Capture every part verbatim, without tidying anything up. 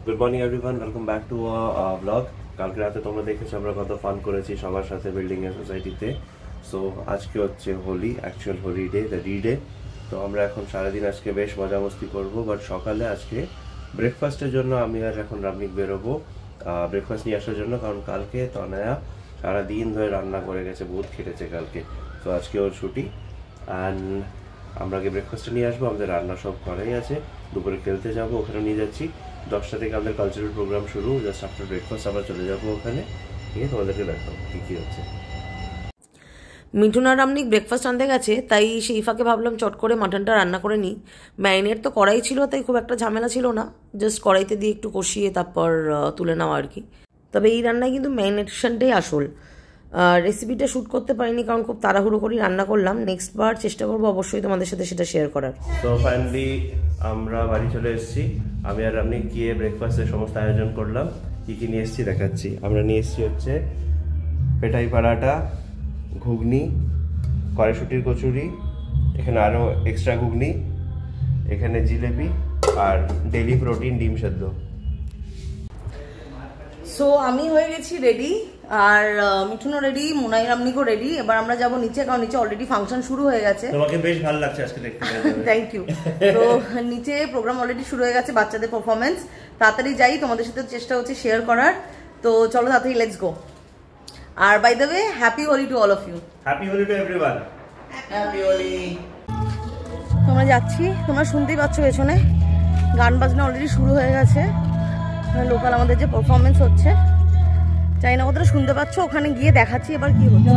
Good morning everyone, welcome back to blog. কালকে রাতে তোমরা দেখেছো আমরা কত ফান করেছি সবার সাথে বিল্ডিং এর সোসাইটিতে। সো আজকে হচ্ছে Holi, actual Holi day, the re day. তো আমরা এখন সারাদিন আজকে বেশ মজা মস্তি করবো। বাট সকালে আজকে ব্রেকফাস্টের জন্য আমি আর এখন রামনিক বেরোবো ব্রেকফাস্ট নিয়ে আসার জন্য, কারণ কালকে তনয়া সারাদিন ধরে রান্না করে গেছে, বহুত খেটেছে কালকে। তো আজকে ওর ছুটি, অ্যান্ড আমরা আগে ব্রেকফাস্টে নিয়ে আসবো। আমাদের রান্না সব করাই আছে, দুপুরে খেলতে যাবো, ওখানে নিয়ে যাচ্ছি। দশটা থেকে আমাদের কালচারাল প্রোগ্রাম শুরু, জাস্ট আফটার ব্রেকফাস্ট আমরা চলে যাবো ওখানে, ঠিক আছে? তোমাদেরকে দেখাবো কী কী হচ্ছে। মিঠুন আর রামনিক ব্রেকফাস্ট আনতে গেছে, তাই সেই ফাঁকে ভাবলাম চট করে মাটনটা রান্না করে নিই। ম্যারিনেট তো কড়াই ছিল, তাই খুব একটা ঝামেলা ছিল না, জাস্ট কড়াইতে দিয়ে একটু কষিয়ে তারপর তুলে নেওয়া আর কি। তবে এই রান্নায় কিন্তু ম্যারিনেশনটাই আসল। রেসিপিটা শ্যুট করতে পারিনি কারণ খুব তাড়াহুড়ো করে রান্না করলাম। নেক্সট বার চেষ্টা করবো অবশ্যই তোমাদের সাথে সেটা শেয়ার করার। তো ফাইনালি আমরা বাড়ি চলে এসেছি। আমি আর আপনি গিয়ে ব্রেকফাস্টের সমস্ত আয়োজন করলাম। কী কী নিয়ে এসেছি দেখাচ্ছি। আমরা নিয়ে এসেছি হচ্ছে পেটাই পরাটা, ঘুগনি, কড়াইশুটির কচুরি, এখানে আরও এক্সট্রা ঘুগনি, এখানে জিলেবি, আর ডেইলি প্রোটিন ডিম সেদ্ধ। সো আমি হয়ে গেছি রেডি, আর মিঠুনও রেডি, মুনাই রামনিকও রেডি। এবার আমরা যাব নিচে, কারণ নিচে অলরেডি ফাংশন শুরু হয়ে গেছে। তোমাকে বেশ ভালো লাগছে আজকে দেখতে। Thank you. তো নিচে প্রোগ্রাম অলরেডি শুরু হয়ে গেছে, বাচ্চাদের পারফরমেন্স। তাড়াতাড়ি যাই, তোমাদের সাথে চেষ্টা হচ্ছে শেয়ার করার। তো চলো তাড়াতাড়ি, লেটস গো। আর by the way, happy Holi to all of you. Happy Holi to everyone. Happy Holi. তোমরা যাচ্ছি, তোমরা শুনতেই পাচ্ছ পেছনে গান বাজনা অলরেডি শুরু হয়ে গেছে। লোকাল আমাদের যে পারফরমেন্স হচ্ছে, চাই না কতটা শুনতে পাচ্ছ, ওখানে গিয়ে দেখাচ্ছি এবার কি হচ্ছে।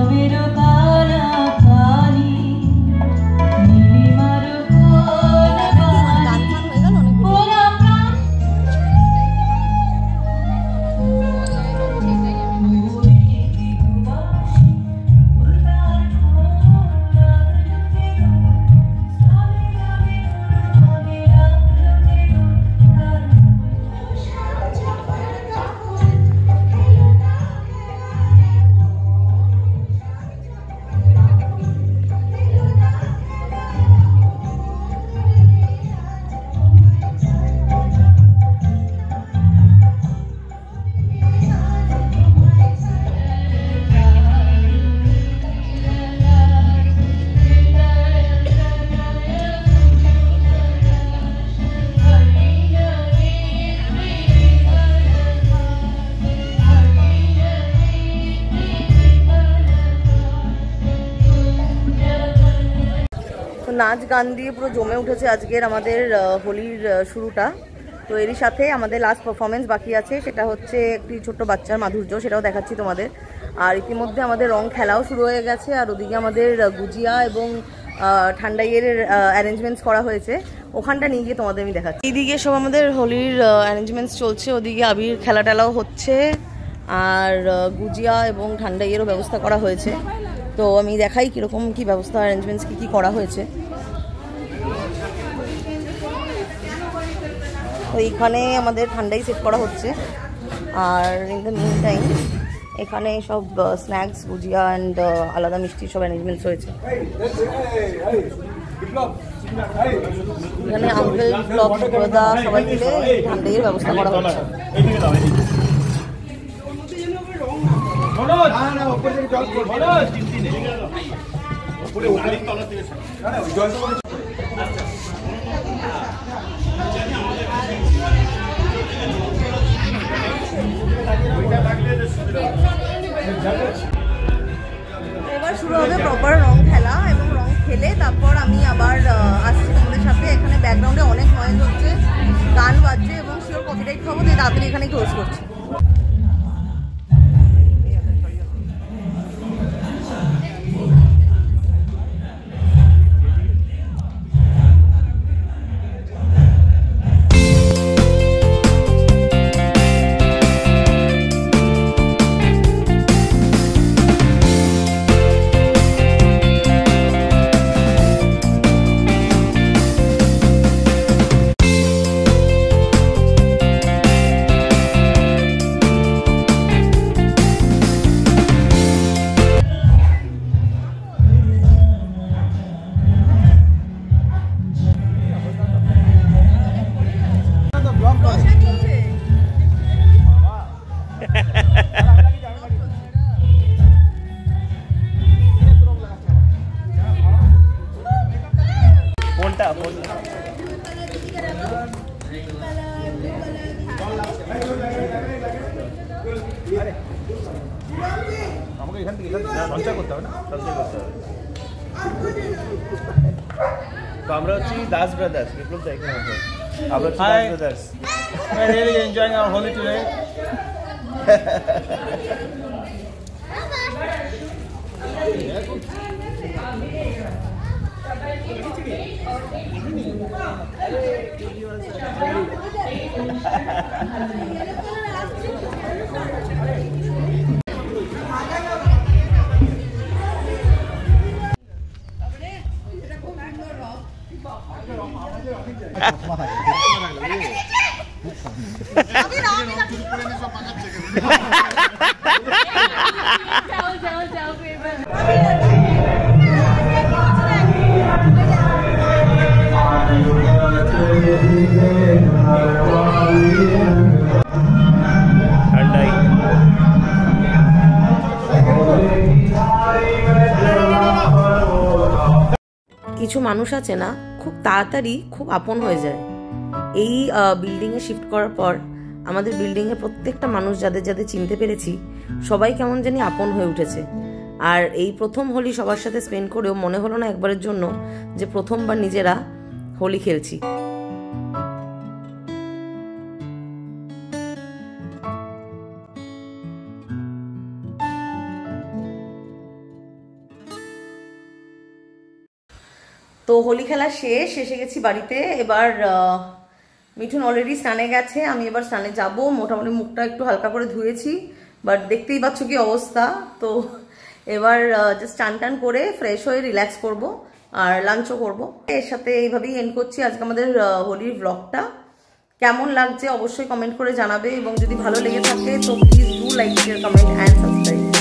নাচ গান দিয়ে পুরো জমে উঠেছে আজকের আমাদের হোলির শুরুটা। তো এরই সাথে আমাদের লাস্ট পারফরমেন্স বাকি আছে, সেটা হচ্ছে একটি ছোট্ট বাচ্চার মাধুর্য, সেটাও দেখাচ্ছি তোমাদের। আর ইতিমধ্যে আমাদের রং খেলাও শুরু হয়ে গেছে, আর ওদিকে আমাদের গুজিয়া এবং ঠান্ডাইয়ের অ্যারেঞ্জমেন্টস করা হয়েছে, ওখানটা নিয়ে গিয়ে তোমাদের আমি দেখাচ্ছি। এইদিকে সব আমাদের হোলির অ্যারেঞ্জমেন্টস চলছে, ওদিকে আবির খেলা টেলাও হচ্ছে, আর গুজিয়া এবং ঠান্ডাইয়েরও ব্যবস্থা করা হয়েছে। তো আমি দেখাই কীরকম কী ব্যবস্থা, অ্যারেঞ্জমেন্টস কী কী করা হয়েছে। তো এইখানে আমাদের ঠান্ডাই সেট করা হচ্ছে, আর ইন দ্য মিন টাইম এখানে সব স্ন্যাক্স, গুজিয়া অ্যান্ড আলাদা মিষ্টি সব অ্যারেঞ্জমেন্টস হয়েছে। এখানে আঙ্কেল, ব্লক, দাদা সবাই মিলে ঠান্ডাইয়ের ব্যবস্থা করা হচ্ছে। এবার শুরু হবে প্রপার রং খেলা, এবং রং খেলে তারপর আমি আবার আসছি তোমাদের সাথে। এখানে ব্যাকগ্রাউন্ডে অনেক নয়েজ হচ্ছে, গান বাজছে, এবং শিওর কপিরাইট খাবো, তাই তাড়াতাড়ি এখানে ক্লোজ করছি। সঞ্চয় করতে হবে না, সঞ্চয় করতে হবে। তো আমরা হচ্ছি দাস ব্রাদার্স, বিপ্লব দা এখানে আছো। আমরা হচ্ছি Das brothers. We are really enjoying our Holi today. কিছু মানুষ আছে না, খুব তাড়াতাড়ি খুব আপন হয়ে যায়। এই বিল্ডিংয়ে শিফট করার পর আমাদের বিল্ডিংয়ে প্রত্যেকটা মানুষ যাদের যাদের চিনতে পেরেছি, সবাই কেমন জানি আপন হয়ে উঠেছে। আর এই প্রথম হোলি সবার সাথে স্পেন্ড করেও মনে হলো না একবারের জন্য যে প্রথমবার নিজেরা হোলি খেলছি। তো হোলি খেলা শেষ, এসে গেছি বাড়িতে। এবার মিঠুন অলরেডি স্নানে গেছে, আমি এবার স্নানে যাব। মোটামুটি মুখটা একটু হালকা করে ধুয়েছি, বাট দেখতেই পাচ্ছ কি অবস্থা। তো এবার জাস্ট টান টান করে ফ্রেশ হয়ে রিল্যাক্স করব আর লাঞ্চও করব। এর সাথে এইভাবেই এন্ড করছি আজকে আমাদের হোলির ব্লগটা। কেমন লাগছে অবশ্যই কমেন্ট করে জানাবে, এবং যদি ভালো লেগে থাকে তো please do like, share, comment and subscribe.